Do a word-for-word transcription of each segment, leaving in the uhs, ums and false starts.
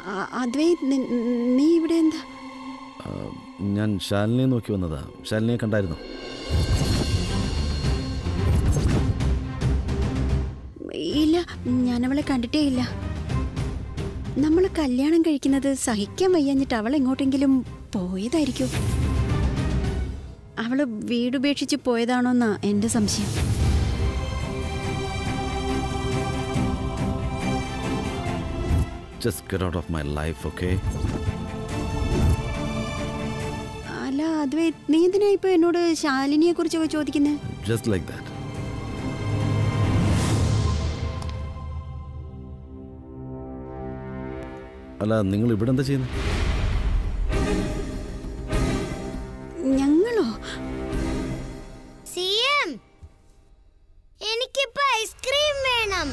അദ്വൈത്, നീ ഇവിടെ എന്താ? ഞാൻ ശാലിനിയെ നോക്കി വന്നതാ. ശാലിനിയെ കണ്ടായിരുന്നോ? ഇല്ല, ഞാനവളെ കണ്ടിട്ടേ ഇല്ല. നമ്മൾ കല്യാണം കഴിക്കുന്നത് സഹിക്കാൻ വയ്യാഞ്ഞിട്ട് അവൾ എങ്ങോട്ടെങ്കിലും പോയതായിരിക്കും. അവള് വീടുപേക്ഷിച്ച് പോയതാണോന്നാ എന്റെ സംശയം. Just get out of my life, okay? അല്ല അദ്വൈത്, നീ എന്തിനാ ഇപ്പൊ എന്നോട് ശാലിനിയെ കുറിച്ചൊക്കെ ചോദിക്കുന്നേ? Just like that. അല്ല, നിങ്ങൾ ഇവിടെ എന്താ ചെയ്യുന്നത്? ഞങ്ങളോ? സിഎം, എനിക്കിപ്പോ ഐസ്ക്രീം വേണം.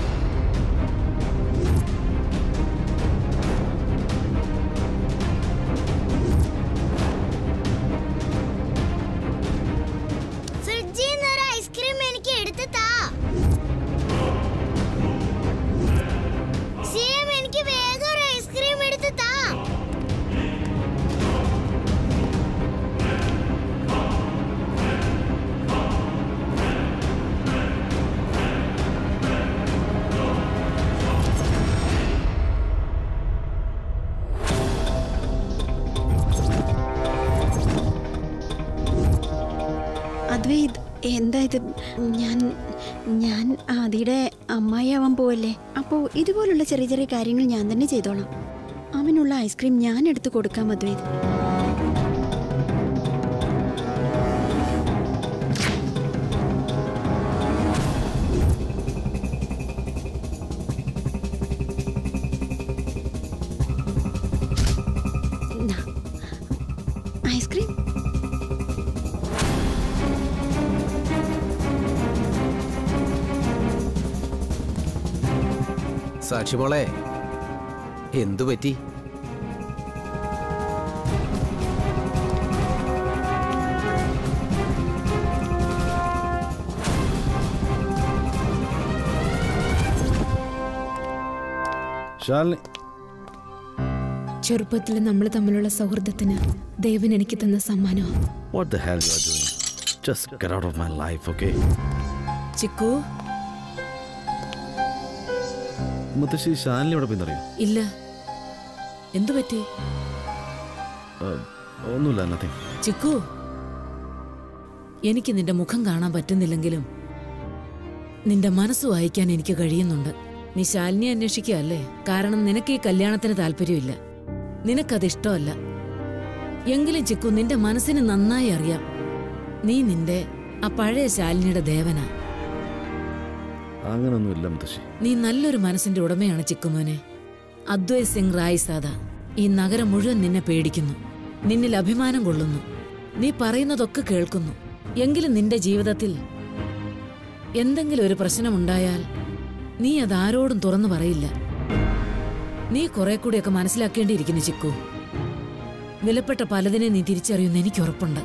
അദ്വൈത്, എന്താ ഇത്? ഞാൻ ഞാൻ ആദിയുടെ അമ്മായിയാവാൻ പോവല്ലേ. അപ്പോൾ ഇതുപോലുള്ള ചെറിയ ചെറിയ കാര്യങ്ങൾ ഞാൻ തന്നെ ചെയ്തോളാം. അവനുള്ള ഐസ്ക്രീം ഞാൻ എടുത്തു കൊടുക്കാം അദ്വൈത്. ഐസ്ക്രീം സാക്ഷി മോളെ, എന്തു പറ്റി? ശാലിനി, ചെറുപ്പത്തിൽ നമ്മൾ തമ്മിലുള്ള സൗഹൃദത്തിന് ദേവൻ എനിക്ക് തന്ന സമ്മാനമാണ്. what the hell you are doing? Just get out of my life, okay? Chikoo, മുത്തശ്ശി, ശാലിനി എവിടെ പോയിന്നറിയോ? ഇല്ല. എന്തു പറ്റി? ഒന്നുമില്ല, nothing. ചിക്കു, എനിക്ക് നിന്റെ മുഖം കാണാൻ പറ്റുന്നില്ലെങ്കിലും നിന്റെ മനസ്സ് വായിക്കാൻ എനിക്ക് കഴിയുന്നുണ്ട്. നീ ശാലിനിയെ അന്വേഷിക്കുകയല്ലേ? കാരണം നിനക്ക് ഈ കല്യാണത്തിന് താല്പര്യമില്ല, നിനക്കതിഷ്ടമല്ല. എങ്കിലും ചിക്കു, നിന്റെ മനസ്സിന് നന്നായി അറിയാം നീ നിന്റെ ആ പഴയ ശാലിനിയുടെ ദേവനാ. അങ്ങനൊന്നുമില്ല മുത്തശ്ശി. നീ നല്ലൊരു മനസ്സിന്റെ ഉടമയാണ് ചിക്കുമോനെ. അദ്വൈത് സിംഗ് റായ് സാദ ഈ നഗരം മുഴുവൻ നിന്നെ പേടിക്കുന്നു, നിന്നിൽ അഭിമാനം കൊള്ളുന്നു, നീ പറയുന്നതൊക്കെ കേൾക്കുന്നു. എങ്കിലും നിന്റെ ജീവിതത്തിൽ എന്തെങ്കിലും ഒരു പ്രശ്നമുണ്ടായാൽ നീ അതാരോടും തുറന്നു പറയില്ല. നീ കുറെ കൂടിയൊക്കെ മനസ്സിലാക്കേണ്ടിയിരിക്കുന്നു ചിക്കു. വിലപ്പെട്ട പലതിനെ നീ തിരിച്ചറിയുന്ന എനിക്ക് ഉറപ്പുണ്ട്.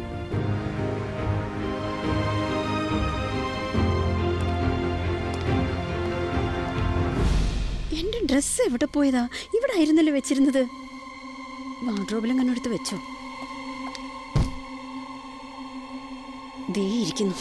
എന്റെ ഡ്രസ്സ് എവിടെ പോയതാ? ഇവിടെ ആയിരുന്നല്ലോ വെച്ചിരുന്നത്. വാർഡ്രോബിലും കണ്ണെടുത്ത് വെച്ചോ? ദേ ഇരിക്കുന്നു.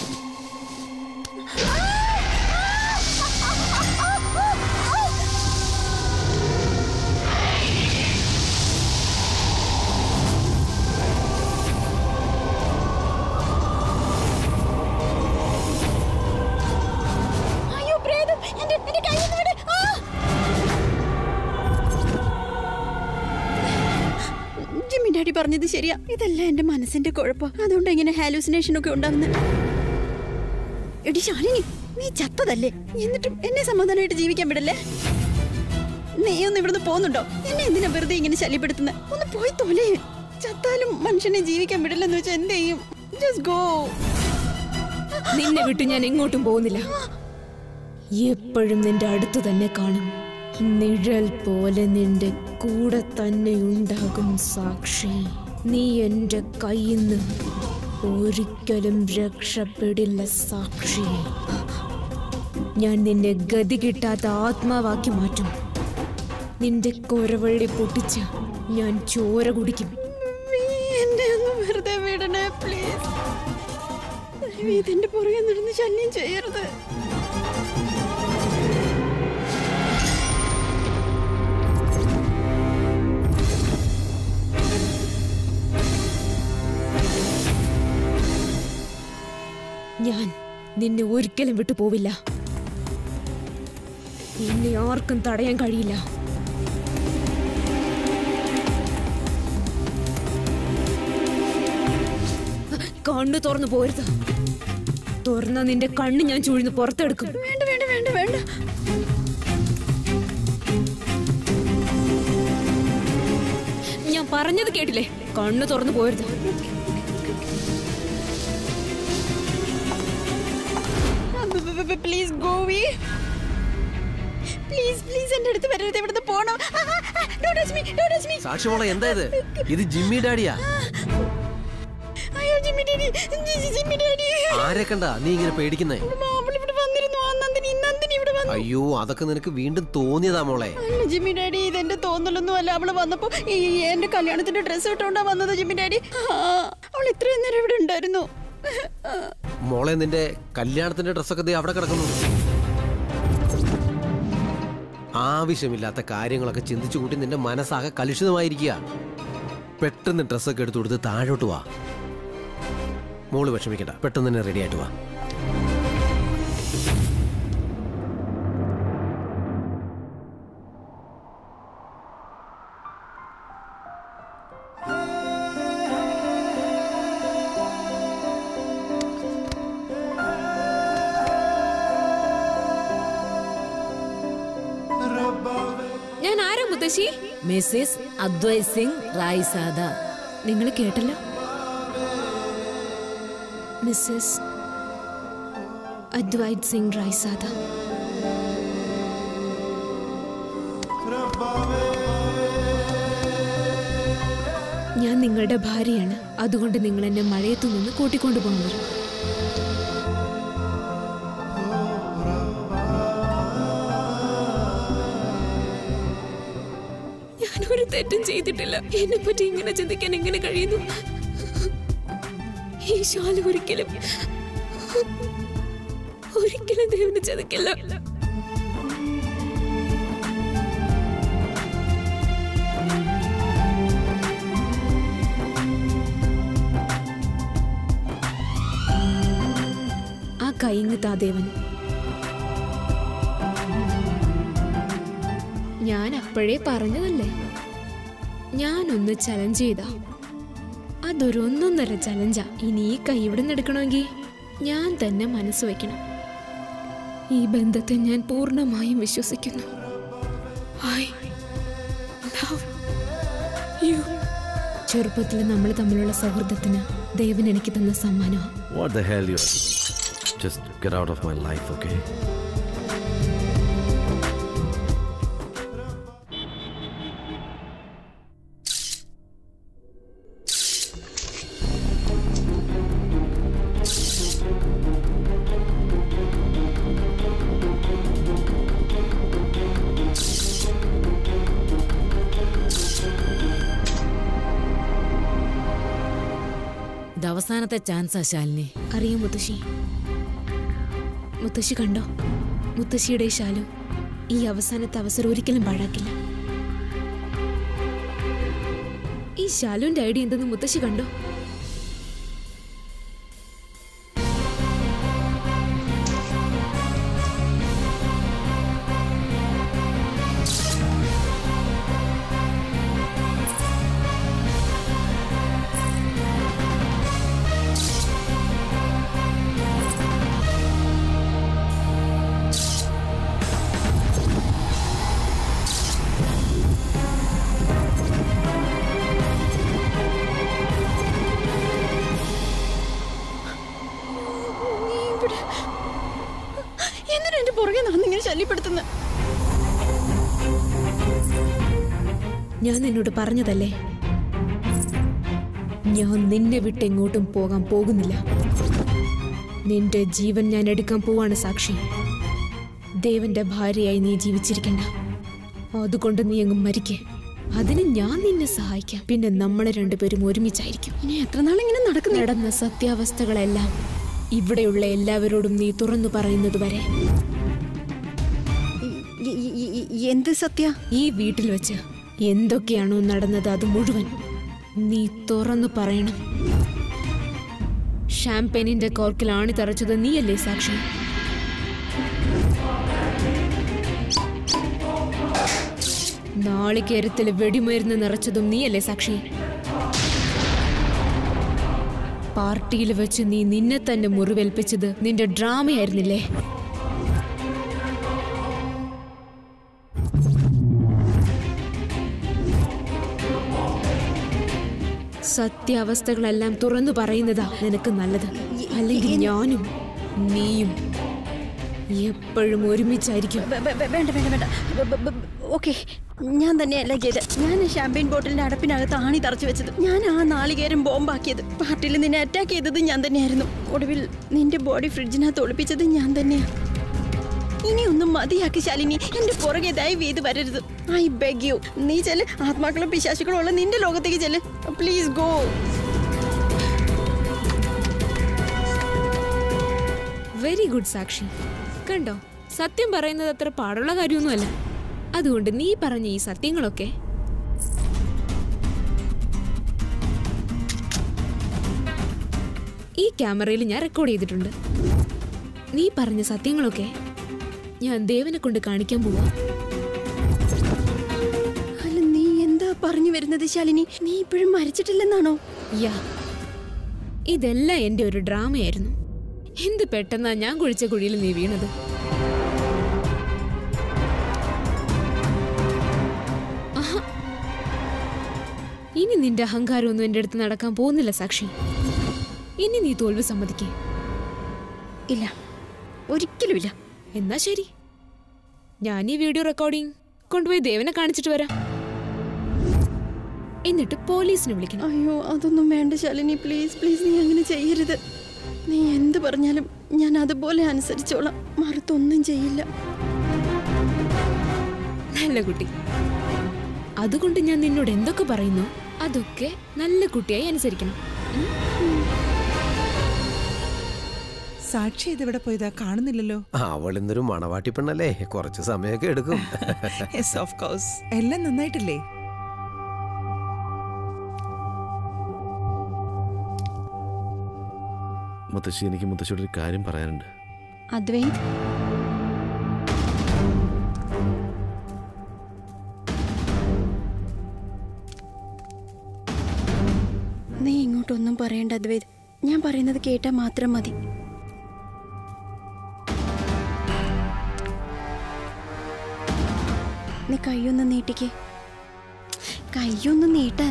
ഡാഡി പറഞ്ഞത് ശരിയാ. ഇതല്ല എന്റെ മനസ്സിന്റെ കുഴപ്പം. അതുകൊണ്ട് ഇങ്ങനെ ഹാലൂസിനേഷൻ ഒക്കെ ഉണ്ടാവുന്നത്. എടി ശാലിനി, നീ ചത്തതല്ലേ? എന്നിട്ടും എന്നെ സമാധാനമായിട്ട് ജീവിക്കാൻ വിടല്ലേ? നീ ഒന്ന് ഇവിടുന്ന് പോകുന്നുണ്ടോ? എന്നെ എന്തിനാ വെറുതെ ഇങ്ങനെ ശല്യപ്പെടുത്തുന്നത്? ഒന്ന് പോയി തോലേ. ചത്താലും മനുഷ്യനെ ജീവിക്കാൻ വിടില്ലെന്ന് വെച്ചാൽ എന്ത് ചെയ്യും? Just go. നിന്നെ വിട്ട് ഞാൻ എങ്ങോട്ടും പോകുന്നില്ല. എപ്പോഴും നിന്റെ അടുത്ത് തന്നെ കാണും. നിഴൽ പോലെ നിന്റെ കൂടെ തന്നെ ഉണ്ടാകും സാക്ഷി. നീ എന്റെ കയ്യിൽ നിന്ന് ഒരിക്കലും രക്ഷപ്പെടില്ല സാക്ഷി. ഞാൻ നിന്നെ ഗതി കിട്ടാത്ത ആത്മാവാക്കി മാറ്റും. നിന്റെ കൊരവള്ളി പൊട്ടിച്ച ഞാൻ ചോര കുടിക്കും. എന്നെ ഒന്ന് വെറുതെ വിടണേ പ്ലീസ്. ഇതിന്റെ പുറകെ നടന്ന് ശല്യം ചെയ്യരുത്. ഞാൻ നിന്നെ ഒരിക്കലും വിട്ടു പോവില്ല. നിന്നെ ആർക്കും തടയാൻ കഴിയില്ല. കണ്ണു തുറന്നു പോരുത്. തുറന്ന നിന്റെ കണ്ണ് ഞാൻ ചൂഴ്ന്ന് പുറത്തെടുക്കും. വേണ്ട വേണ്ട വേണ്ട വേണ്ട. ഞാൻ പറഞ്ഞത് കേട്ടില്ലേ? കണ്ണു തുറന്നു പോരുത്. പ്ലീസ് ഗോവി, പ്ലീസ് പ്ലീസ് എന്റെ അടുത്ത് വരരുത്. ഇവിടുന്ന് പോണം. സാക്ഷി മോളെ എന്താ ഇത്? ഇത് ജിമ്മി ഡാഡിയാ. അയ്യോ ജിമ്മി ഡാഡി, ജിമ്മി ഡാഡി. ആരെ കണ്ടാ നീ ഇങ്ങനെ പേടിക്കുന്നേ? ഇവിടെ വന്നിരുന്നു ആ നന്ദിനി. നന്ദിനി ഇവിടെ വന്നു. അയ്യോ അതൊക്കെ നിനക്ക് വീണ്ടും തോന്നിയതാ മോളെ. അല്ല ജിമ്മി ഡാഡി, ഇതെന്റെ തോന്നലൊന്നും അല്ല. അവള് വന്നപ്പോ ഈ എന്റെ കല്യാണത്തിന്റെ ഡ്രസ് ഇട്ടോണ്ടാ വന്നത് ജിമ്മി ഡാഡി. അവൾ ഇത്രയും നേരം ഇവിടെ ഉണ്ടായിരുന്നു. മോളെ നിന്റെ കല്യാണത്തിന്റെ ഡ്രസ്സൊക്കെ ദേ അവിടെ കിടക്കുന്നു. ആവശ്യമില്ലാത്ത കാര്യങ്ങളൊക്കെ ചിന്തിച്ചു കൂട്ടി നിന്റെ മനസ്സാകെ കലുഷിതമായിരിക്കുക. പെട്ടെന്ന് ഡ്രസ്സൊക്കെ എടുത്തു കൊടുത്ത് താഴോട്ട് വാ. മോള് വിഷമിക്കണ്ട, പെട്ടെന്ന് തന്നെ റെഡി ആയിട്ട് വാ. ഞാൻ ആരാ മുത്തശ്ശി? മിസ്സിസ് അദ്വൈത് സിംഗ് റായ്സാദ. നിങ്ങൾ കേട്ടല്ലോ, മിസ്സസ് അദ്വൈത് സിംഗ് റായ്സാദ. ഞാൻ നിങ്ങളുടെ ഭാര്യയാണ്. അതുകൊണ്ട് നിങ്ങൾ എന്നെ മഴയത്തു നിന്ന് കൂട്ടിക്കൊണ്ടു പോകുന്നത്. ഞാനൊരു തെറ്റും ചെയ്തിട്ടില്ല. എന്നെ പറ്റി ഇങ്ങനെ ചിന്തിക്കാൻ എങ്ങനെ കഴിയുന്നു? ഈ ശാല ഒരിക്കലും ഒരിക്കലും ദൈവം ചതിക്കില്ല. ആ കൈങ്ങ് താ ദേവൻ. ഞാൻ അപ്പോഴേ പറഞ്ഞതല്ലേ, ഞാനൊന്ന് ചലഞ്ച് ചെയ്താ അതൊരു ഒന്നൊന്നര ചലഞ്ചാ. ഇനി ഈ കൈ ഇവിടെ നിന്ന് എടുക്കണമെങ്കിൽ ഞാൻ തന്നെ മനസ്സ് വയ്ക്കണം. ഈ ബന്ധത്തെ ഞാൻ പൂർണ്ണമായും വിശ്വസിക്കുന്നു. I love you. ചെറുപ്പത്തിൽ നമ്മൾ തമ്മിലുള്ള സൗഹൃദത്തിന് ദേവൻ എനിക്ക് തന്ന സമ്മാനമാണ്. What the hell you? Just get out of my life, okay? അവസാനത്തെ ചാൻസാ ശാലിനി. അറിയാം മുത്തശ്ശി. മുത്തശ്ശി കണ്ടോ, മുത്തശ്ശിയുടെ ശാലു ഈ അവസാനത്തെ അവസരം ഒരിക്കലും പാഴാക്കില്ല. ഈ ശാലുവിന്റെ ഐഡിയ എന്തെന്ന് മുത്തശ്ശി കണ്ടോ? ഞാൻ നിന്നോട് പറഞ്ഞതല്ലേ, ഞാൻ നിന്നെ വിട്ട് എങ്ങോട്ടും പോകാൻ പോകുന്നില്ല. നിന്റെ ജീവൻ ഞാൻ എടുക്കാൻ പോവാണ് സാക്ഷി. ദേവന്റെ ഭാര്യയായി നീ ജീവിച്ചിരിക്കണ്ട. അതുകൊണ്ട് നീ അങ്ങ് മരിക്കേ. അതിന് ഞാൻ നിന്നെ സഹായിക്കാം. പിന്നെ നമ്മളെ രണ്ടുപേരും ഒരുമിച്ചായിരിക്കും. ഇനി എത്ര നാളിങ്ങനെ നടക്കുന്നു? നടന്ന സത്യാവസ്ഥകളെല്ലാം ഇവിടെയുള്ള എല്ലാവരോടും നീ തുറന്നു പറയുന്നത് വരെ. ഈ- ഈ- ഈ- ഈ- എന്ത് സത്യ? ഈ വീട്ടിൽ വെച്ച് എന്തൊക്കെയാണോ നടന്നത് അത് മുഴുവൻ നീ തുറന്നു പറയണം. ഷാംപെയിനിന്റെ കോർക്കിൽ ആണി തറച്ചത് നീയല്ലേ സാക്ഷി? നാളികേരത്തിൽ വെടിമരുന്ന് നിറച്ചതും നീയല്ലേ സാക്ഷി? പാർട്ടിയിൽ വെച്ച് നീ നിന്നെ തന്നെ മുറിവേൽപ്പിച്ചത് നിന്റെ ഡ്രാമയായിരുന്നില്ലേ? സത്യാവസ്ഥകളെല്ലാം തുറന്നു പറയുന്നതാ നിനക്ക് നല്ലത്. അല്ലെങ്കിൽ ഞാനും നീയും എപ്പോഴും ഒരുമിച്ചായിരിക്കും. വേ- വേ- വേ- വേണ്ട വേണ്ട വേണ്ട. ഓക്കെ, ഞാൻ തന്നെയല്ല ചെയ്തത്. ഞാൻ ഷാമ്പയിൻ ബോട്ടിലിന്റെ അടപ്പിനകത്ത് ആണി തറച്ചു വെച്ചത്. ഞാൻ ആ നാളികേരം ബോംബാക്കിയത്. പാർട്ടിയിൽ നിന്നെ അറ്റാക്ക് ചെയ്തത് ഞാൻ തന്നെയായിരുന്നു. ഒടുവിൽ നിന്റെ ബോഡി ഫ്രിഡ്ജിനകത്ത് ഒളിപ്പിച്ചത് ഞാൻ തന്നെയാ. ഇനിയൊന്നും മതിയാക്കി ശാലിനി, എന്റെ പുറകെ ദയവ് ചെയ്ത് വരരുത്. I beg you. നീ ചെല്ല്, ആത്മാക്കളും പിശാചുക്കളും ഉള്ള നിന്റെ ലോകത്തേക്ക് ചെല്ല്. Please go. വെരി ഗുഡ് സാക്ഷി. കണ്ടോ, സത്യം പറയുന്നത് അത്ര പാടുള്ള കാര്യമൊന്നുമല്ല. അതുകൊണ്ട് നീ പറഞ്ഞ ഈ സത്യങ്ങളൊക്കെ ഈ ക്യാമറയിൽ ഞാൻ റെക്കോർഡ് ചെയ്തിട്ടുണ്ട്. നീ പറഞ്ഞ സത്യങ്ങളൊക്കെ ഞാൻ ദേവനെ കൊണ്ട് കാണിക്കാൻ പോവാ. അല്ല, നീ എന്താ പറഞ്ഞു വരുന്നത് ശാലിനി? നീ ഇപ്പോഴും മരിച്ചിട്ടില്ലെന്നാണോ? യാ, ഇതെല്ലാം എന്റെ ഒരു ഡ്രാമയായിരുന്നു. എന്ത് പെട്ടെന്നാ ഞാൻ കുഴിച്ച കുഴിയിൽ നീ വീണത്. ആഹാ, ഇനി നിന്റെ അഹങ്കാരമൊന്നും എന്റെ അടുത്ത് നടക്കാൻ പോകുന്നില്ല സാക്ഷി. ഇനി നീ തോൽവി സമ്മതിക്കേ? ഇല്ല, ഒരിക്കലുമില്ല. എന്നാ ശരി, ഞാൻ ഈ വീഡിയോ റെക്കോർഡിംഗ് കൊണ്ടുപോയി ദേവനെ കാണിച്ചിട്ട് വരാം. എന്നിട്ട് പോലീസിനെ വിളിക്കണം. അയ്യോ, അതൊന്നും വേണ്ട ശാലിനി. പ്ലീസ് പ്ലീസ്, നീ അങ്ങനെ ചെയ്യരുത്. നീ എന്ത് പറഞ്ഞാലും ഞാൻ അതുപോലെ അനുസരിച്ചോളാം. മറുത്തൊന്നും ചെയ്യില്ല. നല്ല കുട്ടി. അതുകൊണ്ട് ഞാൻ നിന്നോട് എന്തൊക്കെ പറയുന്നു അതൊക്കെ നല്ല കുട്ടിയായി അനുസരിക്കണം. സാക്ഷി ഇതെവിടെ പോയതാ? കാണുന്നില്ലല്ലോ. അവൾ ഇന്നൊരു മണവാട്ടി പെണ്ണല്ലേ, കുറച്ച് സമയമൊക്കെ എടുക്കും. Yes of course. എല്ലാം നന്നായിട്ടില്ലേ? മുത്തശ്ശി, എനിക്ക് മുത്തശ്ശിയോട് ഒരു കാര്യം പറയാനുണ്ട്. അദ്വൈത്, നീ ഇങ്ങോട്ടൊന്നും പറയണ്ട അദ്വൈത്. ഞാൻ പറയുന്നത് കേട്ടാൽ മാത്രം മതി. നീ കയ്യൊന്ന് നീട്ടിക്കേ. കയ്യൊന്ന് നീട്ടാൻ.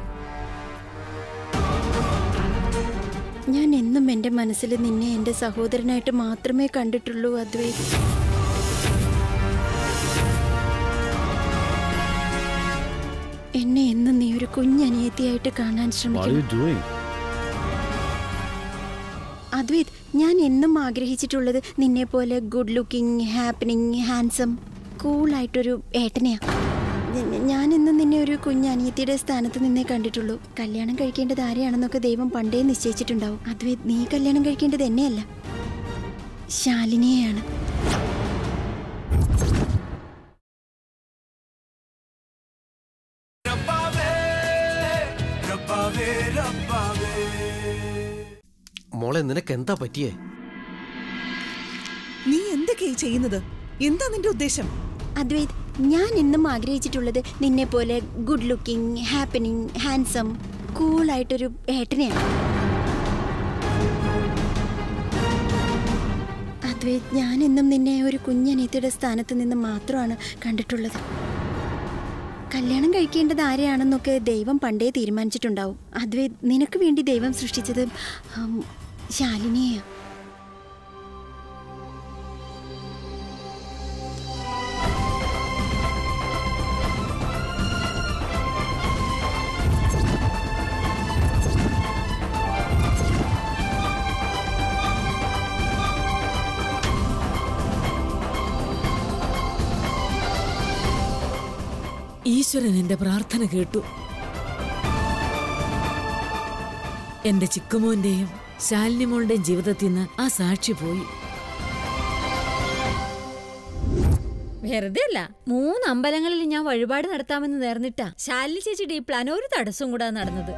ഞാൻ എന്നും എൻ്റെ മനസ്സിൽ നിന്നെ എൻ്റെ സഹോദരനായിട്ട് മാത്രമേ കണ്ടിട്ടുള്ളൂ അദ്വൈത്. എന്നെ എന്നും നീ ഒരു കുഞ്ഞനിയത്തിയായിട്ട് കാണാൻ What are ശ്രമിക്കണം you doing? അദ്വൈത്. ഞാൻ എന്നും ആഗ്രഹിച്ചിട്ടുള്ളത് നിന്നെ പോലെ ഗുഡ് ലുക്കിംഗ്, ഹാപ്പനിങ്, ഹാൻസം, കൂളായിട്ടൊരു ഏട്ടനെയാ. ഞ- ഞാൻ ഇന്നും നിന്നെ ഒരു കുഞ്ഞനിയത്തിയുടെ സ്ഥാനത്ത് നിന്നേ കണ്ടിട്ടുള്ളൂ. കല്യാണം കഴിക്കേണ്ടത് ആരെയാണെന്നൊക്കെ ദൈവം പണ്ടേ നിശ്ചയിച്ചിട്ടുണ്ടാവും. അദ്വൈത്, നീ കല്യാണം കഴിക്കേണ്ടത് എന്നെയല്ല, ശാലിനിയെയാണ്. മോളെ, നിനക്ക് എന്താ പറ്റിയേ? നീ എന്തൊക്കെയാ ചെയ്യുന്നത്? എന്താ നിന്റെ ഉദ്ദേശം? അദ്വൈത്, ഞാൻ എന്നും ആഗ്രഹിച്ചിട്ടുള്ളത് നിന്നെ പോലെ ഗുഡ് ലുക്കിംഗ്, ഹാപ്പനിങ്, ഹാൻസം, കൂളായിട്ടൊരു ഏട്ടനെയാണ്. അദ്വൈത്, ഞാൻ എന്നും നിന്നെ ഒരു കുഞ്ഞനിയത്തിയുടെ സ്ഥാനത്ത് നിന്ന് മാത്രമാണ് കണ്ടിട്ടുള്ളത്. കല്യാണം കഴിക്കേണ്ടത് ആരെയാണെന്നൊക്കെ ദൈവം പണ്ടേ തീരുമാനിച്ചിട്ടുണ്ടാവും. അദ്വൈത്, നിനക്ക് വേണ്ടി ദൈവം സൃഷ്ടിച്ചത് ഉം, ശാലിനിയെയാണ്. ഈശ്വരൻ എന്റെ പ്രാർത്ഥന കേട്ടു. എന്റെ ചിക്കുമോന്റെയും ശാലിനിമോളുടെയും ജീവിതത്തിൽ നിന്ന് ആ സാക്ഷി പോയി. വെറുതെ അല്ല, മൂന്ന് അമ്പലങ്ങളിൽ ഞാൻ വഴിപാട് നടത്താമെന്ന് നേർന്നിട്ടാ ശാലിനി ചേച്ചിയുടെ ഈ പ്ലാൻ ഒരു തടസ്സവും കൂടാ നടന്നത്.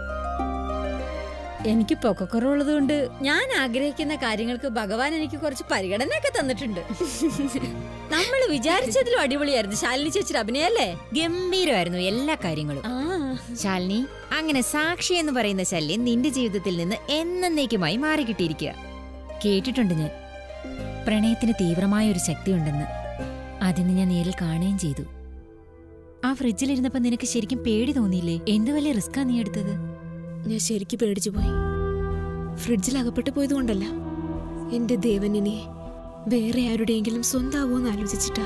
എനിക്ക് പൊക്കക്കുറവുള്ളത് കൊണ്ട് ഞാൻ ആഗ്രഹിക്കുന്ന കാര്യങ്ങൾക്ക് ഭഗവാൻ എനിക്ക് കുറച്ച് പരിഗണനയൊക്കെ തന്നിട്ടുണ്ട്. നമ്മൾ വിചാരിച്ചതിലും അടിപൊളിയായിരുന്നു ശാലിനി ചേച്ചിയുടെ അഭിനയല്ലേ? ഗംഭീരമായിരുന്നു എല്ലാ കാര്യങ്ങളും. ശാലിനി, അങ്ങനെ സാക്ഷി എന്ന് പറയുന്ന ശല്യം നിന്റെ ജീവിതത്തിൽ നിന്ന് എന്നേക്കുമായി മാറിക്കിട്ടിയിരിക്കുക. കേട്ടിട്ടുണ്ട് ഞാൻ, പ്രണയത്തിന് തീവ്രമായ ഒരു ശക്തിയുണ്ടെന്ന്. അതിന് ഞാൻ നേരിൽ കാണുകയും ചെയ്തു. ആ ഫ്രിഡ്ജിലിരുന്നപ്പോ നിനക്ക് ശരിക്കും പേടി തോന്നിയില്ലേ? എന്ത് വലിയ റിസ്കാ നീ എടുത്തത്? ഞാൻ ശരിക്കും പേടിച്ചു പോയി. ഫ്രിഡ്ജിൽ അകപ്പെട്ടു പോയതുകൊണ്ടല്ല, എന്റെ ദേവനിനെ വേറെ ആരുടെയെങ്കിലും സ്വന്താവോന്ന് ആലോചിച്ചിട്ടാ.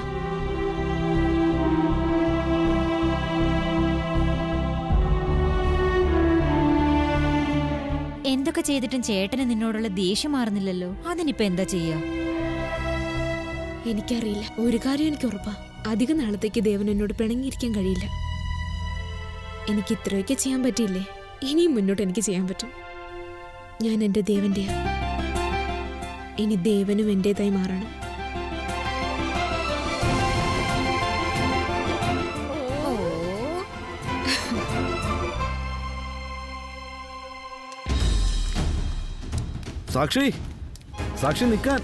എന്തൊക്കെ ചെയ്തിട്ടും ചേട്ടന് നിന്നോടുള്ള ദേഷ്യം മാറുന്നില്ലല്ലോ. അതിനിപ്പോ എന്താ ചെയ്യാ? എനിക്കറിയില്ല. ഒരു കാര്യം എനിക്ക് ഉറപ്പാ, അധിക നാളത്തേക്ക് ദേവൻ എന്നോട് പിണങ്ങിയിരിക്കാൻ കഴിയില്ല. എനിക്ക് ഇത്രയൊക്കെ ചെയ്യാൻ പറ്റിയില്ലേ, ഇനിയും മുന്നോട്ട് എനിക്ക് ചെയ്യാൻ പറ്റും. ഞാൻ എൻ്റെ ദേവന്റെയാ. ഇനി ദേവനും എന്റേതായി മാറണം. സാക്ഷി, സാക്ഷി നിൽക്കാൻ.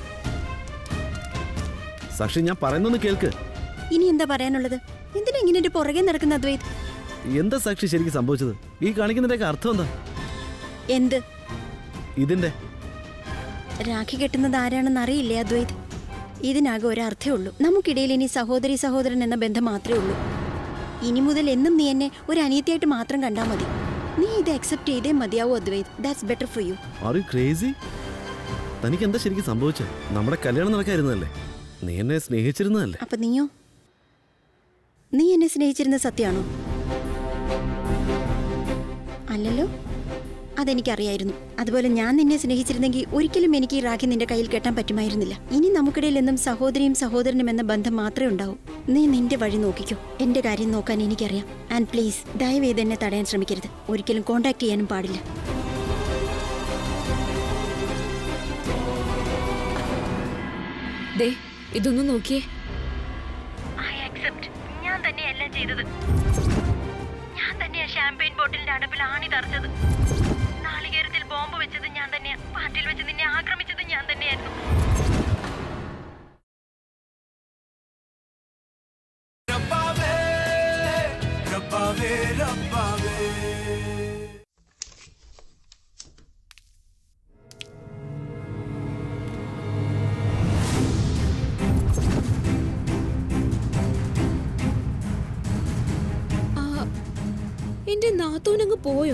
സാക്ഷി, ഞാൻ പറയുന്നൊന്ന് കേൾക്ക്. ഇനി എന്താ പറയാനുള്ളത്? എന്തിനാ ഇങ്ങനെ എന്റെ പുറകെ നടക്കുന്ന അദ്വൈത്? എന്താ സാക്ഷി ശരിക്കും സംഭവിച്ചത്? ഈ കാണിക്കുന്നതിന്റെ അർത്ഥം എന്താ? എന്ത് ഇതിന്റെ രാഖി കെട്ടുന്നത് ആരാണെന്ന് അറിയില്ലേ അദ്വൈത്? ഇതിനാകെ ഒരർത്ഥേ ഉള്ളൂ. നമുക്കിടയിൽ ഇനി സഹോദരി സഹോദരൻ എന്ന ബന്ധം മാത്രമേ ഉള്ളൂ. ഇനി മുതൽ എന്നും നീ എന്നെ ഒരു അനിയത്തിയായിട്ട് മാത്രം കണ്ടാൽ മതി. നീ ഇത് അക്സെപ്റ്റ് ചെയ്തേ മതിയാവൂ Advait. That's better for you. Are you crazy? തനിക്ക് എന്താ ശരിക്കും സംഭവിച്ചത്? നമ്മുടെ കല്യാണം നടക്കായിരുന്നല്ലേ? നീ എന്നെ സ്നേഹിച്ചിരുന്നതല്ലേ? അപ്പൊ നീയോ? നീ എന്നെ സ്നേഹിച്ചിരുന്ന സത്യമാണോ? അല്ലല്ലോ. അതെനിക്കറിയായിരുന്നു. അതുപോലെ ഞാൻ നിന്നെ സ്നേഹിച്ചിരുന്നെങ്കിൽ ഒരിക്കലും എനിക്ക് ഈ രാഖി നിന്റെ കയ്യിൽ കെട്ടാൻ പറ്റുമായിരുന്നില്ല. ഇനി നമുക്കിടയിൽ എന്നും സഹോദരിയും സഹോദരനും എന്ന ബന്ധം മാത്രമേ ഉണ്ടാവൂ. നീ നിന്റെ വഴി നോക്കിക്കോ. എന്റെ കാര്യം നോക്കാൻ എനിക്കറിയാം. ആൻഡ് പ്ലീസ്, ദയവേത് എന്നെ തടയാൻ ശ്രമിക്കരുത്. ഒരിക്കലും കോണ്ടാക്ട് ചെയ്യാനും പാടില്ല. ദേ, ഇതൊന്നും നോക്കിയേ. ഞാൻ തന്നെയല്ല ചെയ്തത്. ഞാൻ തന്നെയാ ഷാമ്പയിൻ ബോട്ടിലിന്റെ അടപ്പിൽ ആണി തറച്ചത്. നാളികേരത്തിൽ ബോംബ് വെച്ചത് ഞാൻ തന്നെയാ. പാട്ടിൽ വെച്ച് നിന്നെ ആക്രമിച്ചത് ഞാൻ തന്നെയായിരുന്നു. എന്റെ നാത്തൂനങ്ങ് പോയോ?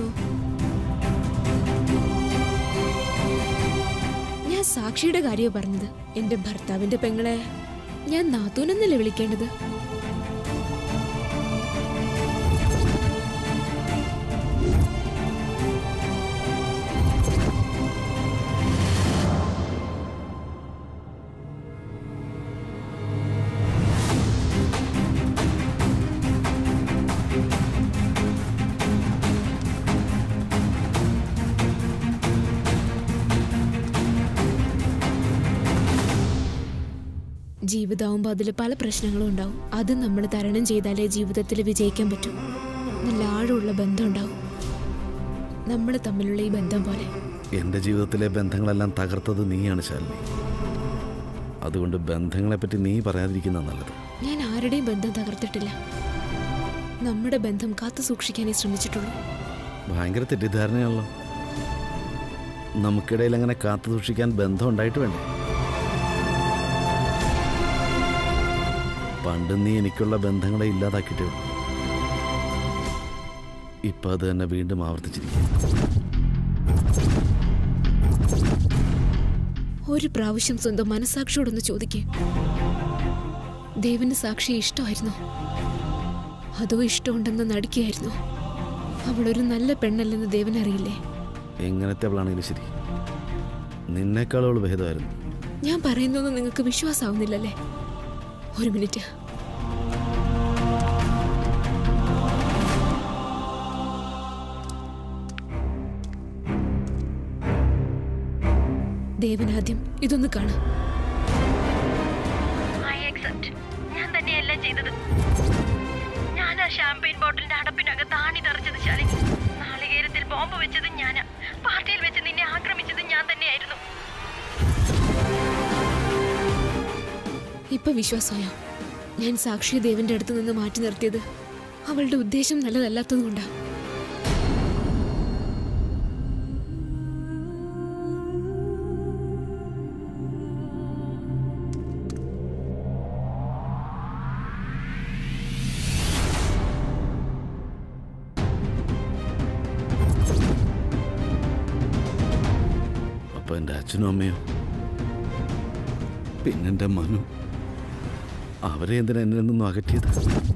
ഞാൻ സാക്ഷിയുടെ കാര്യമാണ് പറഞ്ഞത്. എന്റെ ഭർത്താവിന്റെ പെങ്ങളെ ഞാൻ നാത്തൂനെന്നല്ലേ വിളിക്കേണ്ടത്? ജീവിതമാകുമ്പോൾ അതിൽ പല പ്രശ്നങ്ങളും ഉണ്ടാവും. അത് നമ്മൾ തരണം ചെയ്താലേ ജീവിതത്തിൽ വിജയിക്കാൻ പറ്റും. നല്ല ആഴമുള്ള ബന്ധം ഉണ്ടാവും. നമ്മൾ തമ്മിലുള്ള ഈ ബന്ധം പോലെ. എന്റെ ജീവിതത്തിലെ ബന്ധങ്ങളെല്ലാം തകർത്തത് നീയാണ് ശാലിനി. അതുകൊണ്ട് ബന്ധങ്ങളെപ്പറ്റി നീ പറയാതിരിക്കുന്ന നല്ലത്. ഞാൻ ആരുടെയും ബന്ധം തകർത്തിട്ടില്ല. നമ്മുടെ ബന്ധം കാത്തു സൂക്ഷിക്കാനേ ശ്രമിച്ചിട്ടുള്ളൂ. ഭയങ്കര തെറ്റിദ്ധാരണയാണല്ലോ. നമുക്കിടയിൽ അങ്ങനെ കാത്തു സൂക്ഷിക്കാൻ ബന്ധം ഉണ്ടായിട്ട് വേണ്ടേ? പണ്ട് നീ എനിക്കുള്ള ബന്ധങ്ങളെ ഇല്ലാതാക്കിയിട്ടേ ഉള്ളൂ. ഇപ്പൊ അത് തന്നെ വീണ്ടും ആവർത്തിച്ചിരിക്കും. ഒരു പ്രാവശ്യം സ്വന്തം മനസാക്ഷിയോടൊന്ന് ചോദിക്കേ. ദേവന് സാക്ഷിയെ ഇഷ്ടമായിരുന്നു, അതോ ഇഷ്ടമുണ്ടെന്ന് നടിക്കുകയായിരുന്നു? അവളൊരു നല്ല പെണ്ണല്ലെന്ന് ദേവൻ അറിയില്ലേ? എങ്ങനത്തെ അവളാണെങ്കിലും ശരി, നിന്നേക്കാൾ അവൾ ഭേദമായിരുന്നു. ഞാൻ പറയുന്നൊന്നും നിങ്ങൾക്ക് വിശ്വാസമാവുന്നില്ലല്ലേ? ഒരു മിനിറ്റ്. ദേവനാദ്യം ഇതൊന്ന് കാണാം. ഞാൻ തന്നെയെല്ലാം ചെയ്തത്. ഞാൻ ആ ഷാമ്പെയിൻ ബോട്ടിലിന്റെ അടപ്പിനകത്ത് ആണി തറച്ചത് ശാലിനി. നാളികേരത്തിൽ ബോംബ് വെച്ചത് ഞാനാ. പാർട്ടിയിൽ വെച്ച് നിന്നെ ആക്രമിച്ചത് ഞാൻ തന്നെയായിരുന്നു. ഇപ്പൊ വിശ്വാസമായോ? ഞാൻ സാക്ഷി ദേവന്റെ അടുത്ത് നിന്ന് മാറ്റി നിർത്തിയത് അവളുടെ ഉദ്ദേശം നല്ലതല്ലാത്തതുകൊണ്ടാ. അപ്പൊ എൻ്റെ അച്ഛനും അമ്മയോ പിന്നെൻ്റെ മനു അവരെ എന്തിനാ എന്നിൽ നിന്നും അകറ്റിയത്?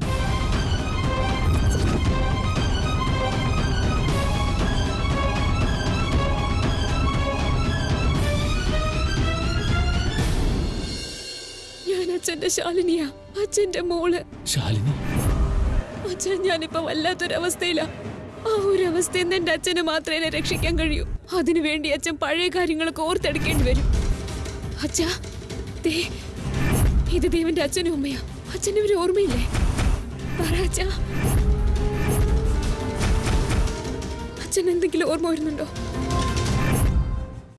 ഞാൻ അച്ഛന്റെ ശാലിനിയാ, അച്ഛന്റെ മോള്. ശാലിനി, അച്ഛൻ ഞാനിപ്പോ വല്ലാത്തൊരവസ്ഥയിലാ. ആ ഒരു അവസ്ഥയിൽ നിന്ന് എന്റെ അച്ഛന് മാത്രമേ എന്നെ രക്ഷിക്കാൻ കഴിയൂ. അതിനു വേണ്ടി അച്ഛൻ പഴയ കാര്യങ്ങളൊക്കെ ഓർത്തെടുക്കേണ്ടി വരും. അച്ഛാ, ദേ ഇത് ദേവന്റെ അച്ഛനും അമ്മയാ. അച്ഛൻ്റെ ഒരു ഓർമ്മയില്ലേ? പറ അച്ഛാ, അച്ഛൻ എന്തെങ്കിലും ഓർമ്മ വരുന്നുണ്ടോ?